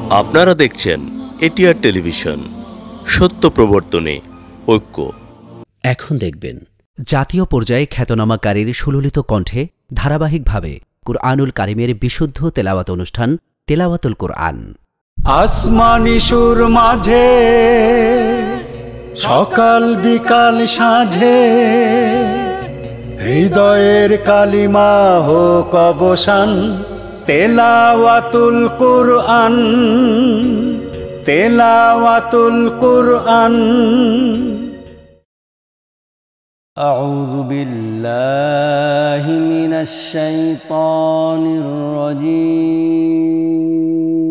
আপনারা দেখছেন ATR television, সত্য প্রবর্তনে ঐক্য। এখন দেখবেন জাতীয় পর্যায়ে খ্যাতনামাকারীর সুললিত কণ্ঠে ধারাবাহিকভাবে কুরআনুল কারিমের বিশুদ্ধ তেলাওয়াত অনুষ্ঠান তেলাওয়াতুল কুরআন। আসমানি সুর মাঝে সকাল বিকাল সাঁঝে হৃদয়ের কালিমা হোক অবসান, তেলাওয়াতুল কুরআন, তেলাওয়াতুল কুরআন। আউযু বিল্লাহি মিনাশ শাইতানির রাজীম।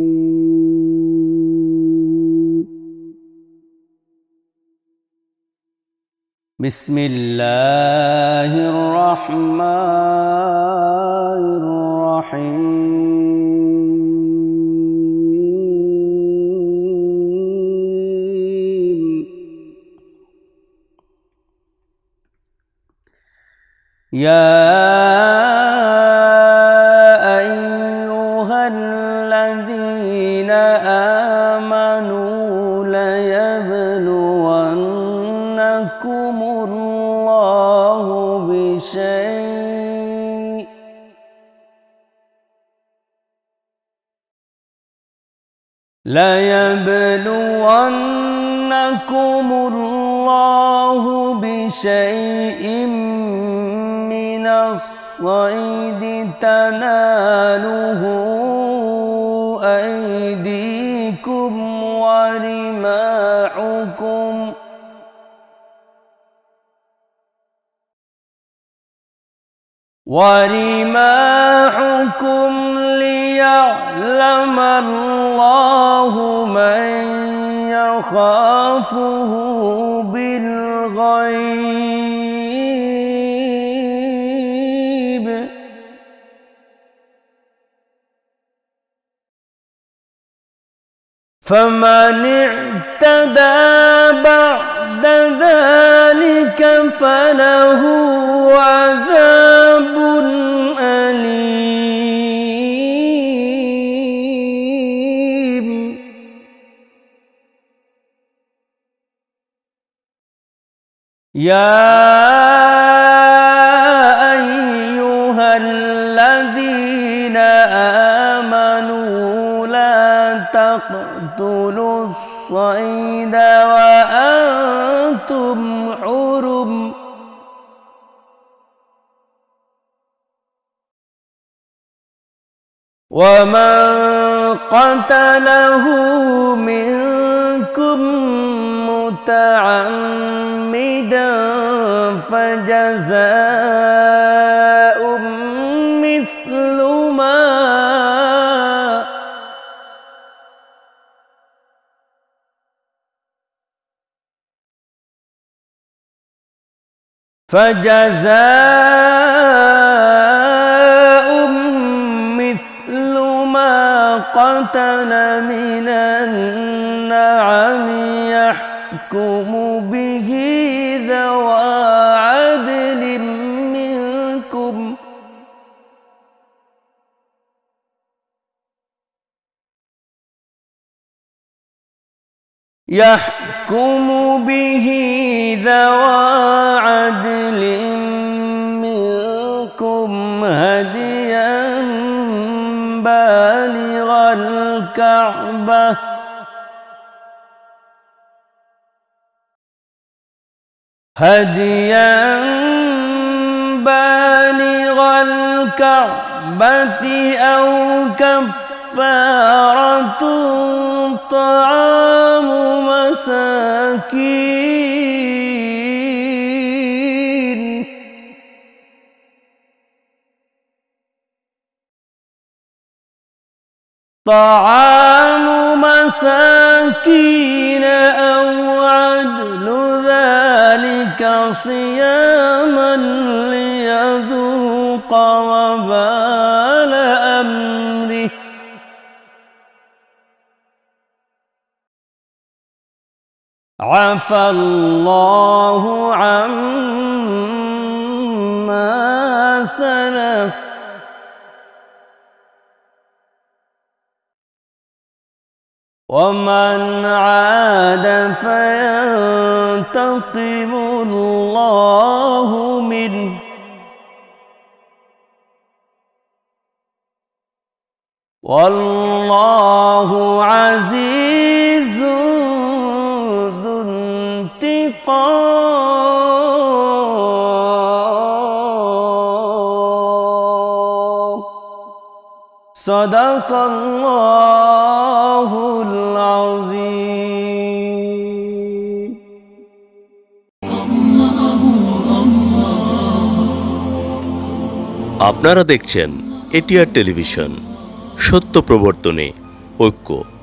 বিসমিল্লাহির রহমানির রহিম। ইয়া আইয়ুহাল্লাযীনা আমানু লায়াবলুওয়ান্নাকুমুল্লাহু বিশাইইম মিনাস সাইদি তানালুহু আইদিকুম ওয়া রিমাহুকুম লিয়া'লামাল্লাহু মান ইয়াখাফুহু বিল-গায়ব। فمن اعتدى بعد ذلك فله عذاب أليم. يا أيها الذين آمنوا لا تقتلوا الصيد وأنتم حرم ومن قتله منكم متعمدا فجزاء مثل ما قتل من النعم يحكم به ذوى عدل منكم هديا بالغ الكعبة أو كفارة طعام مساكين أو عدل ذلك صياما ليذوق وبال أمره عفى الله عما سلف ومن عاد فينتقم الله منه والله عزيز ذو انتقام صدق الله العظيم আপনারা দেখছেন এটিআর টেলিভিশন, সত্য প্রবর্তনে ঐক্য।